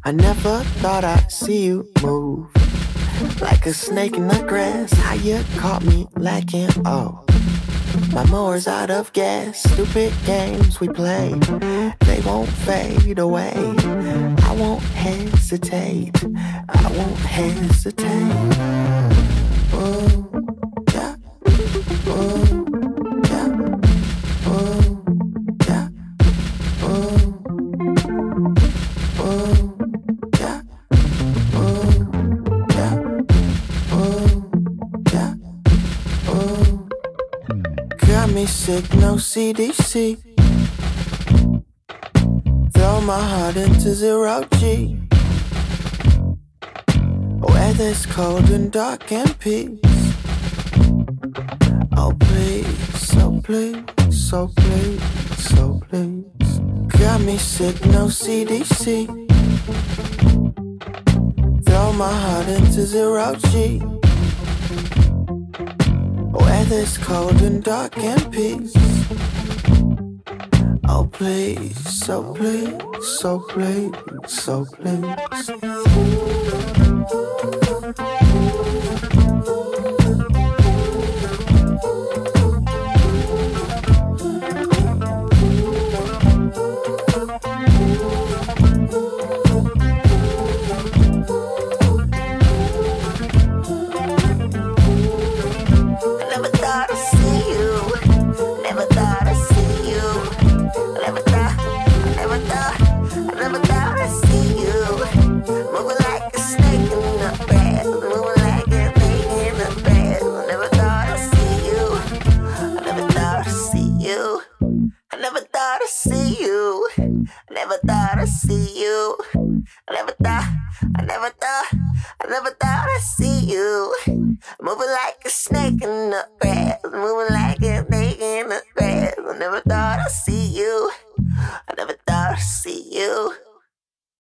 I never thought I'd see you move like a snake in the grass. How you caught me lacking, oh. My mower's out of gas. Stupid games we play, they won't fade away. I won't hesitate, I won't hesitate. Oh, yeah, oh, yeah, oh, yeah, oh, oh, yeah, oh, yeah, oh, yeah, oh. Got me sick, no CDC. Throw my heart into zero G. Weather's cold and dark and peace. Oh please, so please, so please, so please. Got me sick, no CDC. Throw my heart into zero G. Weather's cold and dark and peace. Oh please, so please, so please, so please. Moving like a snake in the grass, moving like a snake in the grass. I never thought I'd see you. I never thought I'd see you.